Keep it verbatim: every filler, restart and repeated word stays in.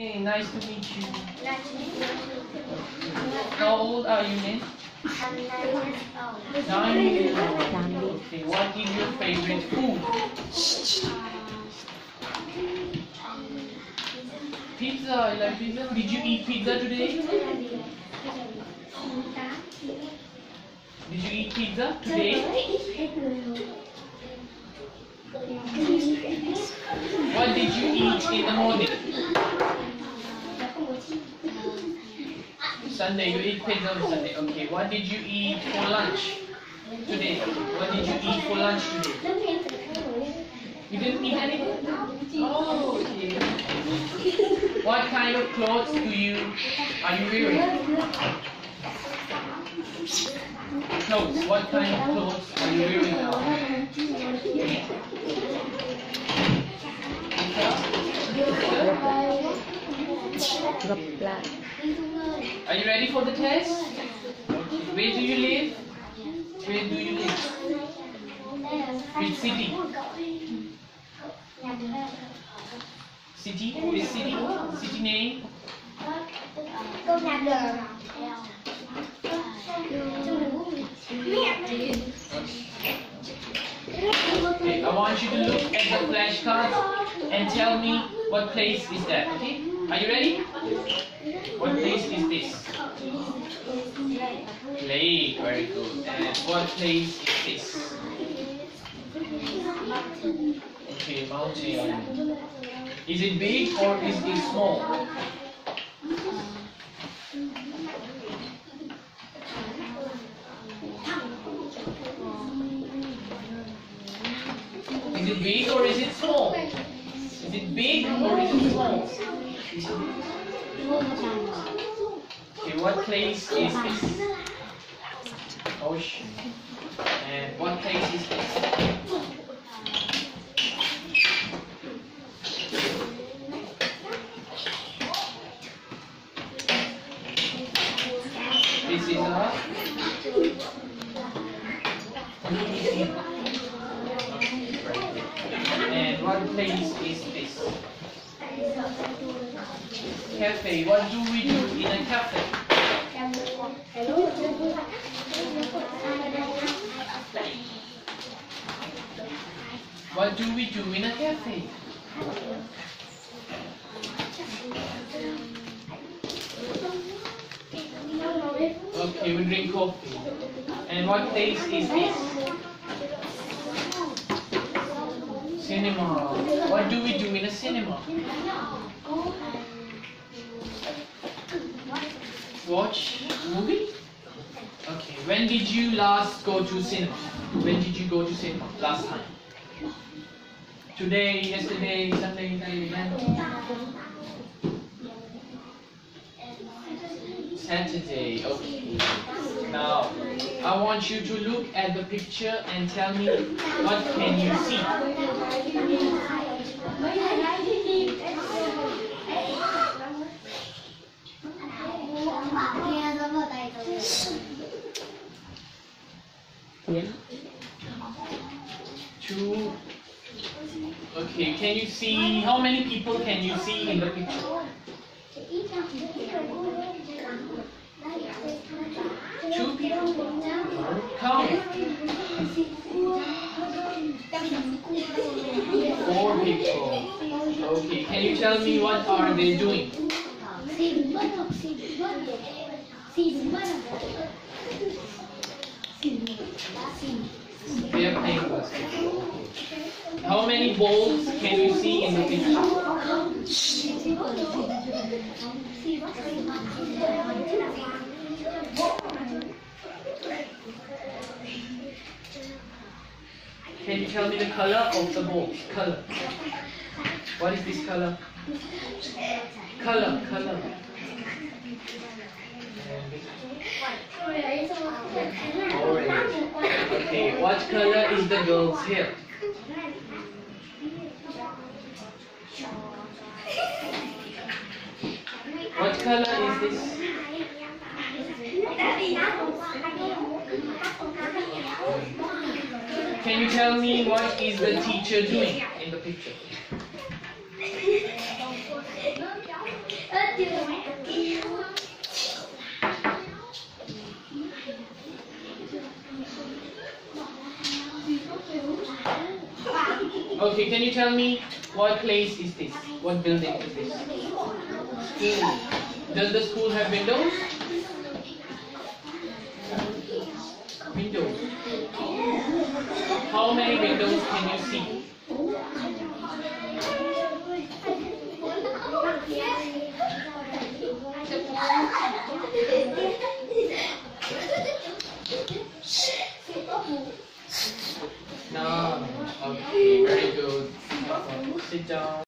Hey, nice to meet you. Nice to meet you. How old are you, Lynn? I'm nine years old. Nine years old. Okay, what is your favorite food? Pizza, I like pizza. Did you eat pizza today? Did you eat pizza today? What did you eat in the morning? Sunday, you eat pizza on Sunday. Okay, what did you eat for lunch today? What did you eat for lunch today? You didn't eat anything? Oh, okay. What kind of clothes do you are you wearing? Clothes. What kind of clothes are you wearing now? Are you ready for the test? Where do you live? Where do you live? Which city? City? Which city? City name? Okay, I want you to look at the flashcard and tell me what place is that, okay? Are you ready? What place is this? Lake, very good. And what place is this? Okay, mountain. Is it big or is it small? Is it big or is it small? Is it big or is it small? Okay, what place is this? Ocean. And what place is this? This is a and what place is this? Cafe. What do we do in a cafe? What do we do in a cafe? Okay, we drink coffee. And what place is this? Cinema. What do we do in a cinema? Watch movie? Okay, when did you last go to cinema? When did you go to cinema? Last time? Today, yesterday, Sunday, Saturday, Saturday, okay. Now, I want you to look at the picture and tell me what can you see? Two. Okay, can you see, how many people can you see in the picture? Two people? Count. Four people. Okay, can you tell me what are they doing? They are playing basketball. How many balls can you see in the picture? Can you tell me the color of the balls? Color. What is this color? Color, color. Orange. Okay, what color is the girl's hair? What color is this? Can you tell me what is the teacher doing in the picture? Okay, can you tell me what place is this? What building is this? School. Does the school have windows? Windows. How many windows can you see? No. Okay, very good. Sit down.